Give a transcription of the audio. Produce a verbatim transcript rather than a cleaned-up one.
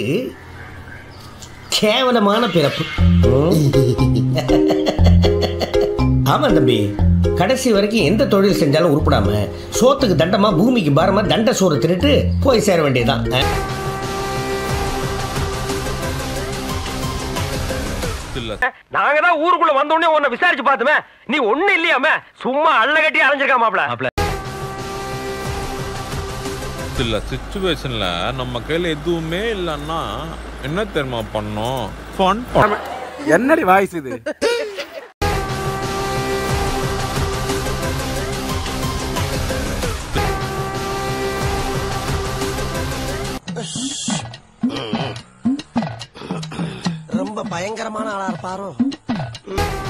பேரு கேவலமான பிறப்பு. ஆமா தம்பி, கடைசி வரைக்கும் எந்த தொழில் செஞ்சாலும் உருப்படாம சோத்துக்கு தண்டமா பூமிக்கு பாரமா தண்ட சோறு தின்னுட்டு போய் சேர வேண்டியதுதான். நாங்க தான் ஊருக்குள்ள வந்த உடனே உன்னை விசாரிச்சு பார்த்தோமே, நீ ஒண்ணு இல்லையாமே, சும்மா அள்ள கட்டி அலைஞ்சிருக்கா மாப்ள. இல்ல சிச்சுவேஷன்ல நம்ம கையில எதுவுமே இல்லன்னா என்ன தெரியுமா பண்ணோம்? ஃபன் பண்ண. என்னடி வாய்ஸ் இது? ரொம்ப பயங்கரமான ஆளா இருப்பாரோ.